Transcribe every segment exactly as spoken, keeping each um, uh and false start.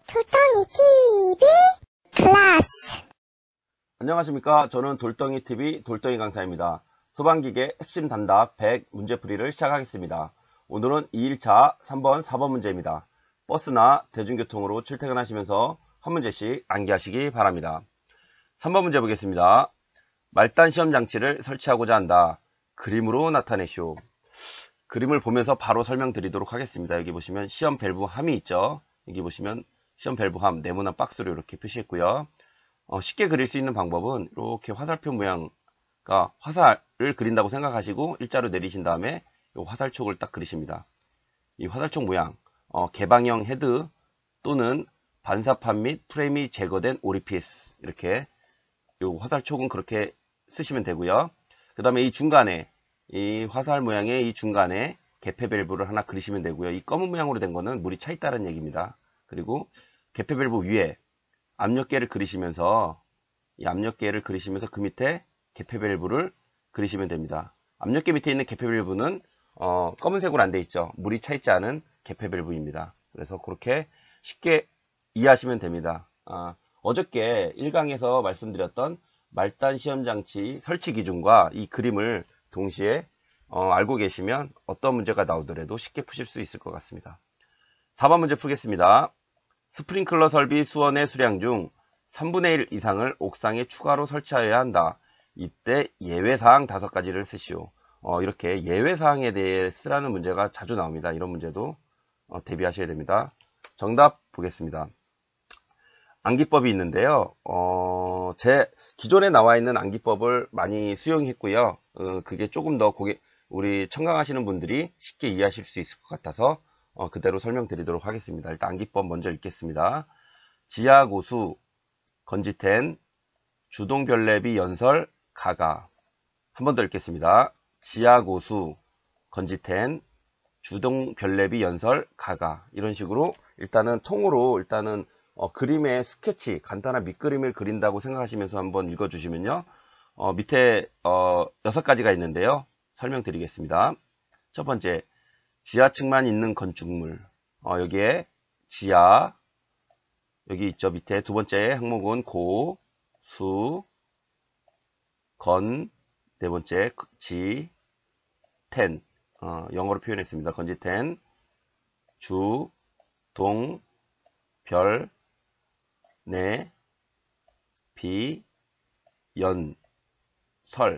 돌덩이 티비 클래스. 안녕하십니까. 저는 돌덩이티비 돌덩이 강사입니다. 소방기계 핵심 단답 백 문제풀이를 시작하겠습니다. 오늘은 이 일차 삼 번, 사 번 문제입니다. 버스나 대중교통으로 출퇴근하시면서 한 문제씩 암기하시기 바랍니다. 삼 번 문제 보겠습니다. 말단 시험 장치를 설치하고자 한다. 그림으로 나타내시오. 그림을 보면서 바로 설명드리도록 하겠습니다. 여기 보시면 시험 밸브함이 있죠. 여기 보시면 시험 밸브함 네모난 박스로 이렇게 표시했고요. 어, 쉽게 그릴 수 있는 방법은 이렇게 화살표 모양, 그러니까 화살을 그린다고 생각하시고 일자로 내리신 다음에 이 화살촉을 딱 그리십니다. 이 화살촉 모양, 어, 개방형 헤드 또는 반사판 및 프레임이 제거된 오리피스, 이렇게 이 화살촉은 그렇게 쓰시면 되고요. 그 다음에 이 중간에 이 화살 모양의 이 중간에 개폐 밸브를 하나 그리시면 되고요. 이 검은 모양으로 된 거는 물이 차 있다는 얘기입니다. 그리고 개폐 밸브 위에 압력계를 그리시면서 이 압력계를 그리시면서 그 밑에 개폐 밸브를 그리시면 됩니다. 압력계 밑에 있는 개폐 밸브는 어, 검은색으로 안 돼 있죠. 물이 차 있지 않은 개폐 밸브입니다. 그래서 그렇게 쉽게 이해하시면 됩니다. 아, 어저께 일 강에서 말씀드렸던 말단 시험장치 설치 기준과 이 그림을 동시에 어, 알고 계시면 어떤 문제가 나오더라도 쉽게 푸실 수 있을 것 같습니다. 사 번 문제 풀겠습니다. 스프링클러 설비 수원의 수량 중 삼분의 일 이상을 옥상에 추가로 설치하여야 한다. 이때 예외사항 다섯 가지를 쓰시오. 어, 이렇게 예외사항에 대해 쓰라는 문제가 자주 나옵니다. 이런 문제도 어, 대비하셔야 됩니다. 정답 보겠습니다. 암기법이 있는데요. 어, 제 기존에 나와 있는 암기법을 많이 수용했고요. 어, 그게 조금 더 고개, 우리 청강하시는 분들이 쉽게 이해하실 수 있을 것 같아서 어, 그대로 설명드리도록 하겠습니다. 일단 암기법 먼저 읽겠습니다. 지하고수, 건지텐, 주동별내비 연설, 가가. 한 번 더 읽겠습니다. 지하고수, 건지텐, 주동별내비 연설, 가가. 이런 식으로 일단은 통으로 일단은 어, 그림의 스케치, 간단한 밑그림을 그린다고 생각하시면서 한번 읽어주시면요. 어, 밑에 어, 여섯 가지가 있는데요. 설명드리겠습니다. 첫 번째, 지하층만 있는 건축물. 어, 여기에 지하, 여기 있죠. 밑에 두 번째 항목은 고, 수, 건, 네 번째 지, 텐. 어, 영어로 표현했습니다. 건지텐, 주, 동, 별, 내, 비, 연, 설,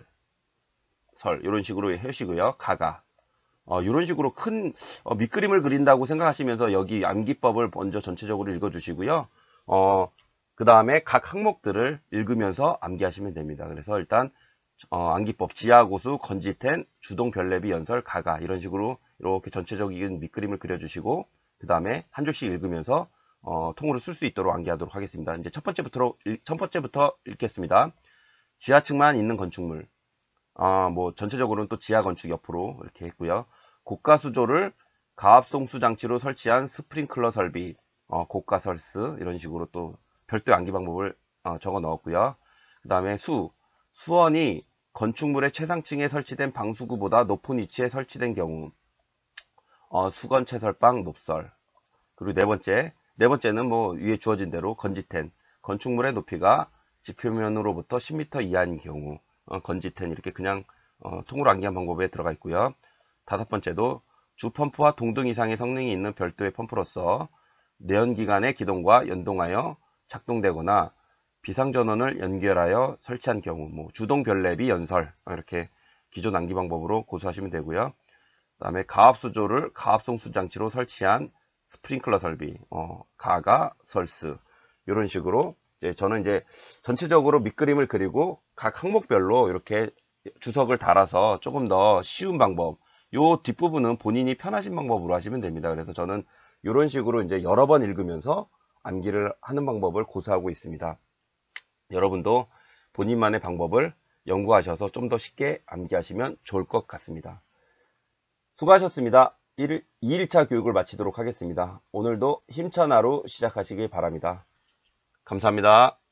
설 이런 식으로 해주시고요. 가가. 어, 이런 식으로 큰 어, 밑그림을 그린다고 생각하시면서 여기 암기법을 먼저 전체적으로 읽어주시고요. 어, 그 다음에 각 항목들을 읽으면서 암기하시면 됩니다. 그래서 일단 어, 암기법 지하고수, 건지텐, 주동별내비 연설, 가가 이런 식으로 이렇게 전체적인 밑그림을 그려주시고 그 다음에 한 줄씩 읽으면서 어, 통으로 쓸 수 있도록 암기하도록 하겠습니다. 이제 첫 번째부터 첫 번째부터 읽겠습니다. 지하층만 있는 건축물. 아, 뭐 전체적으로는 또 지하 건축 옆으로 이렇게 했고요. 고가 수조를 가압송수 장치로 설치한 스프링클러 설비, 어, 고가 설스 이런 식으로 또 별도의 암기 방법을 어, 적어 넣었고요. 그 다음에 수, 수원이 건축물의 최상층에 설치된 방수구보다 높은 위치에 설치된 경우, 어, 수건 채설방 높설. 그리고 네 번째, 네 번째는 뭐 위에 주어진 대로 건지텐, 건축물의 높이가 지표면으로부터 십 미터 이하인 경우, 어, 건지텐 이렇게 그냥 어, 통으로 암기한 방법에 들어가 있고요. 다섯 번째도 주 펌프와 동등 이상의 성능이 있는 별도의 펌프로서 내연기관의 기동과 연동하여 작동되거나 비상전원을 연결하여 설치한 경우, 뭐 주동별내비 연설 이렇게 기존 암기 방법으로 고수하시면 되고요. 그 다음에 가압수조를 가압송수 장치로 설치한 스프링클러 설비, 어, 가가 설스 이런 식으로 이제 저는 이제 전체적으로 밑그림을 그리고 각 항목별로 이렇게 주석을 달아서 조금 더 쉬운 방법, 요 뒷부분은 본인이 편하신 방법으로 하시면 됩니다. 그래서 저는 이런 식으로 이제 여러 번 읽으면서 암기를 하는 방법을 고수하고 있습니다. 여러분도 본인만의 방법을 연구하셔서 좀 더 쉽게 암기하시면 좋을 것 같습니다. 수고하셨습니다. 이 일차 교육을 마치도록 하겠습니다. 오늘도 힘찬 하루 시작하시길 바랍니다. 감사합니다.